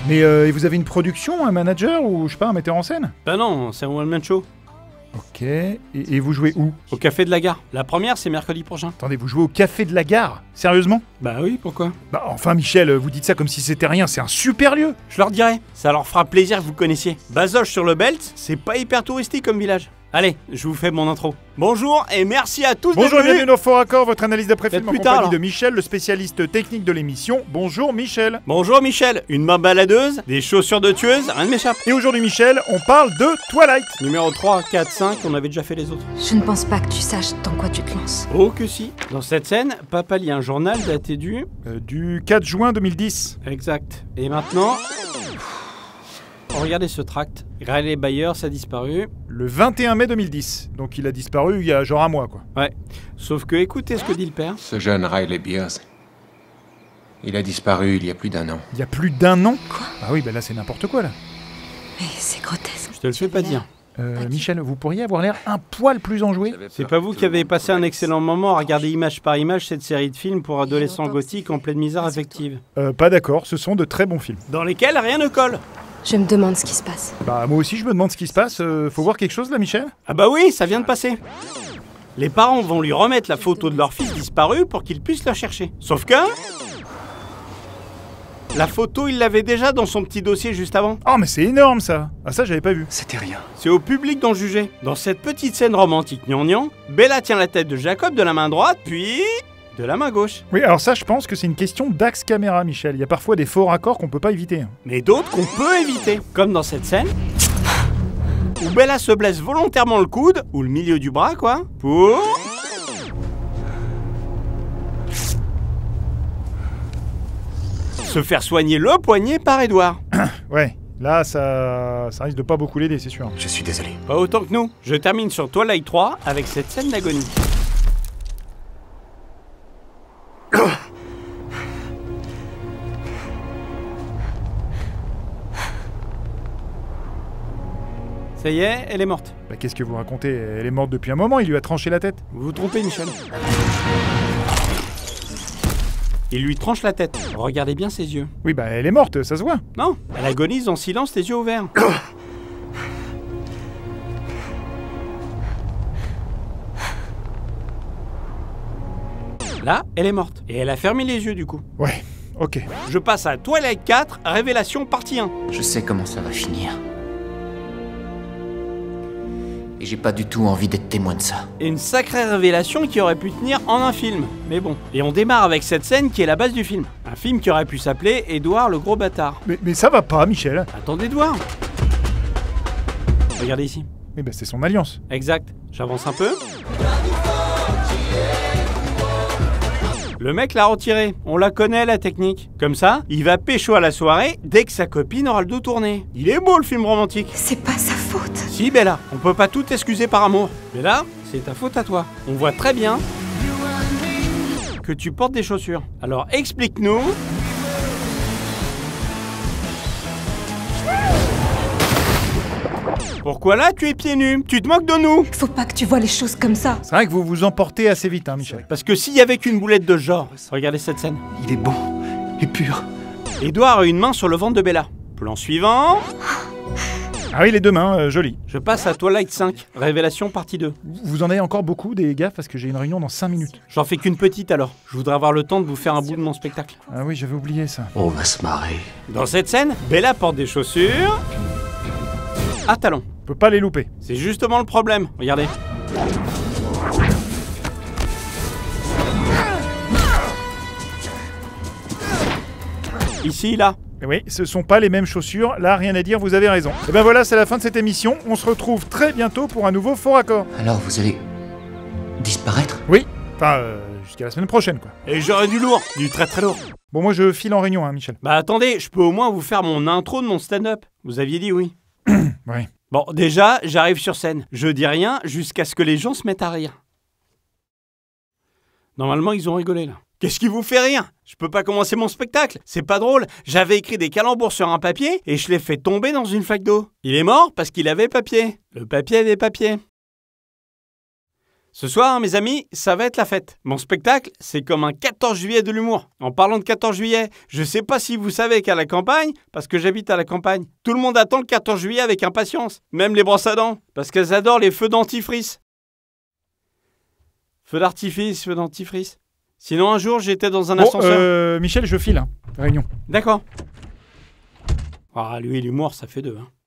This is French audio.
Mais et vous avez une production, un manager ou je sais pas, un metteur en scène? Bah non, c'est un one-man show. Ok, et vous jouez où? Au Café de la Gare. La première, c'est mercredi prochain. Attendez, vous jouez au Café de la Gare? Sérieusement? Bah oui, pourquoi? Bah enfin Michel, vous dites ça comme si c'était rien, c'est un super lieu! Je leur dirai. Ça leur fera plaisir que vous connaissiez. Bazoches sur le Belt, c'est pas hyper touristique comme village. Allez, je vous fais mon intro. Bonjour et merci à tous Bonjour et d'être venus. bienvenue dans Fort Accord, votre analyse d'après-film en Peut-être plus compagnie tard, de Michel, le spécialiste technique de l'émission. Bonjour Michel! Bonjour Michel, une main baladeuse, des chaussures de tueuse, rien ne m'échappe. Et aujourd'hui Michel, on parle de Twilight! Numéro 3, 4, 5, on avait déjà fait les autres. Je ne pense pas que tu saches dans quoi tu te lances. Oh que si. Dans cette scène, papa lit un journal daté Du 4 juin 2010. Exact. Et maintenant... Regardez ce tract. Riley Byers a disparu. Le 21 mai 2010. Donc il a disparu il y a genre un mois quoi. Ouais. Sauf que écoutez ce que dit le père. Ce jeune Riley Byers, il a disparu il y a plus d'1 an. Il y a plus d'1 an? Quoi? Ah oui, bah là c'est n'importe quoi là. Mais c'est grotesque. Je te le fais pas dire. Michel, vous pourriez avoir l'air un poil plus enjoué? C'est pas vous qui avez passé un excellent moment à regarder image par image cette série de films pour adolescents gothiques en pleine misère affective. Pas d'accord, ce sont de très bons films. Dans lesquels rien ne colle. Je me demande ce qui se passe. Bah moi aussi je me demande ce qui se passe, faut voir quelque chose là Michel? Ah bah oui, ça vient de passer. Les parents vont lui remettre la photo de leur fils disparu pour qu'il puisse la chercher. Sauf que... la photo, il l'avait déjà dans son petit dossier juste avant. Oh mais c'est énorme ça! Ah ça j'avais pas vu. C'était rien. C'est au public d'en juger. Dans cette petite scène romantique gnangnan, Bella tient la tête de Jacob de la main droite, puis... de la main gauche. Oui alors ça je pense que c'est une question d'axe caméra Michel, il y a parfois des faux raccords qu'on peut pas éviter. Mais d'autres qu'on peut éviter. Comme dans cette scène, où Bella se blesse volontairement le coude, ou le milieu du bras quoi, pour... se faire soigner le poignet par Edouard. Ouais, là ça risque de pas beaucoup l'aider c'est sûr. Je suis désolé. Pas autant que nous. Je termine sur Twilight 3 avec cette scène d'agonie. Ça y est, elle est morte. Bah qu'est-ce que vous racontez? Elle est morte depuis un moment, il lui a tranché la tête. Vous vous trompez, Michel. Il lui tranche la tête. Regardez bien ses yeux. Oui bah elle est morte, ça se voit. Non, elle agonise en silence, les yeux ouverts. Là, elle est morte. Et elle a fermé les yeux du coup. Ouais, ok. Je passe à Twilight 4, Révélation partie 1. Je sais comment ça va finir. Et j'ai pas du tout envie d'être témoin de ça. Et une sacrée révélation qui aurait pu tenir en un film. Mais bon. Et on démarre avec cette scène qui est la base du film. Un film qui aurait pu s'appeler Édouard le gros bâtard. Mais ça va pas Michel. Attendez de voir. Regardez ici. Oui bah c'est son alliance. Exact. J'avance un peu. Le mec l'a retiré. On la connaît la technique. Comme ça, il va pécho à la soirée dès que sa copine aura le dos tourné. Il est beau le film romantique. C'est pas sa faute. Si Bella, on peut pas tout excuser par amour. Bella, c'est ta faute à toi. On voit très bien que tu portes des chaussures. Alors explique-nous. Pourquoi là tu es pieds nus? Tu te moques de nous? Faut pas que tu vois les choses comme ça. C'est vrai que vous vous emportez assez vite hein Michel. Parce que s'il y avait qu'une boulette de ce genre, regardez cette scène. Il est bon et pur. Édouard a une main sur le ventre de Bella. Plan suivant. Ah oui les deux mains, joli. Je passe à Twilight 5, Révélation partie 2. Vous en avez encore beaucoup des gars parce que j'ai une réunion dans 5 minutes. J'en fais qu'une petite alors. Je voudrais avoir le temps de vous faire un bout de mon spectacle. Ah oui j'avais oublié ça. On va se marrer. Dans cette scène, Bella porte des chaussures à talons. On peut pas les louper. C'est justement le problème. Regardez. Ici, là. Et oui, ce sont pas les mêmes chaussures, là rien à dire, vous avez raison. Et ben voilà, c'est la fin de cette émission, on se retrouve très bientôt pour un nouveau Fort Accord. Alors vous allez disparaître? Oui, enfin jusqu'à la semaine prochaine quoi. Et j'aurai du lourd, du très très lourd. Bon moi je file en réunion hein Michel. Bah attendez, je peux au moins vous faire mon intro de mon stand-up. Vous aviez dit oui. Ouais. Bon, déjà, j'arrive sur scène. Je dis rien jusqu'à ce que les gens se mettent à rire. Normalement, ils ont rigolé là. Qu'est-ce qui vous fait rire? Je peux pas commencer mon spectacle, c'est pas drôle. J'avais écrit des calembours sur un papier et je l'ai fait tomber dans une flaque d'eau. Il est mort parce qu'il avait papier. Le papier avait papier. Ce soir, mes amis, ça va être la fête. Mon spectacle, c'est comme un 14 juillet de l'humour. En parlant de 14 juillet, je sais pas si vous savez qu'à la campagne, parce que j'habite à la campagne, tout le monde attend le 14 juillet avec impatience. Même les brosses à dents, parce qu'elles adorent les feux dentifrice. Feux d'artifice, feux dentifrice. Sinon, un jour, j'étais dans un ascenseur... Michel, je file, hein. Réunion. D'accord. Ah, lui, l'humour, ça fait deux, hein.